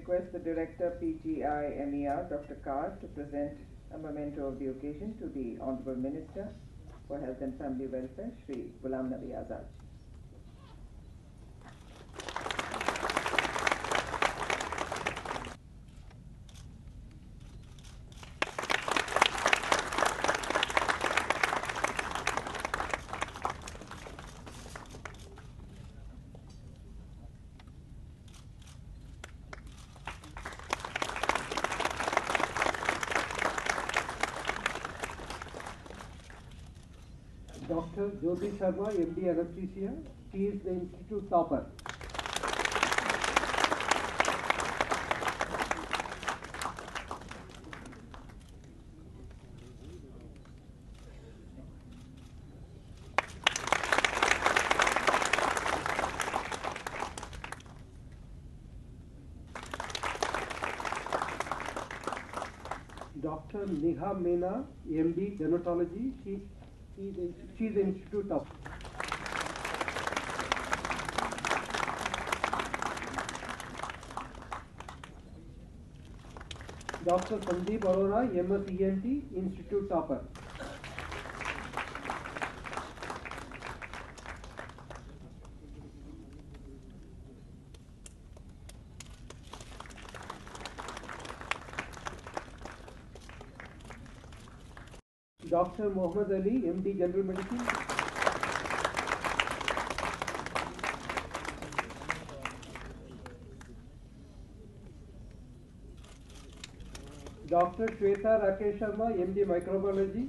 request the Director PGI MER, Dr. Kar, to present a memento of the occasion to the Honorable Minister for Health and Family Welfare, Shri Ghulam Nabi Azad. Dr. Jyoti Sharma, MD Anesthesia. She is the institute topper. Dr. Neha Mena, MD Dermatology. She is the institute topper. Dr. Sandeep Arora, MS ENT, institute topper. Dr. Mohammed Ali, MD General Medicine. Dr. Shweta Rakesh Sharma, MD Microbiology.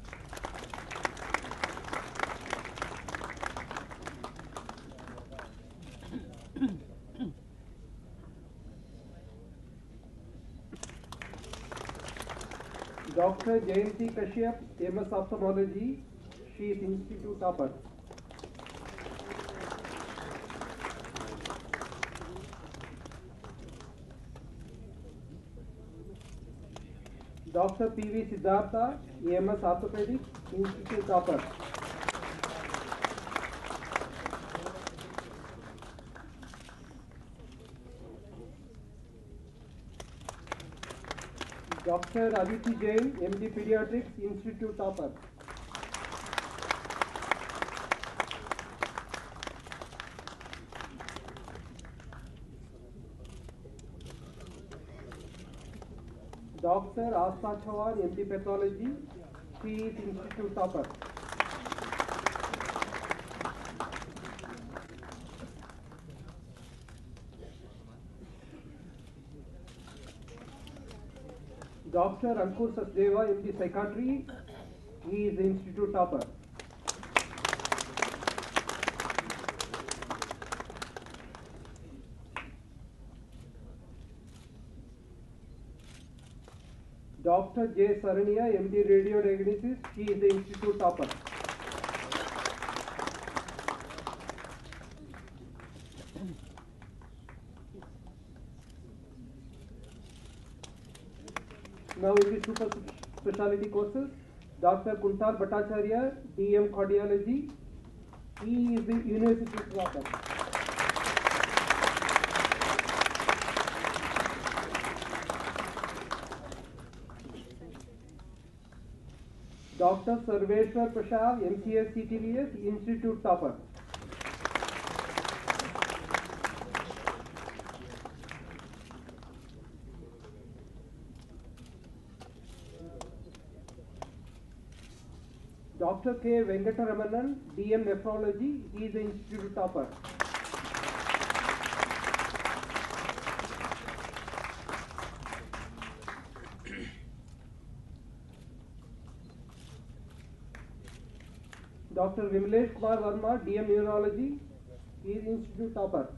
Dr. Jayanti Kashyap, MS Ophthalmology. She is institute topper. Dr. PV Siddhartha, EMS Orthopedic, institute topper. Dr. Aditi Jain, MD Pediatrics, institute topper. Dr. Astha Chauhan, MD Pathology, she is institute topper. Dr. Ankur Sachdeva, MD Psychiatry, he is the institute topper. Dr. J. Sarania, MD Radiodiagnosis, she is the institute topper. Now in the super specialty courses, Dr. Kuntal Bhattacharya, DM Cardiology, he is the university topper. Dr. Sarveshwar Prasad, MCS CTVS, institute topper. Dr. K. Venkataramanan, DM Nephrology, he is the institute topper. Dr. Vimlesh Kumar Verma, DM Neurology, he is institute topper.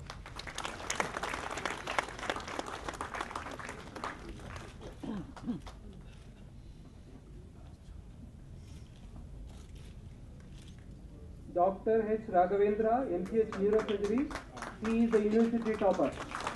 Dr. H. Raghavendra, MCH Neurosurgery, he is the university topper.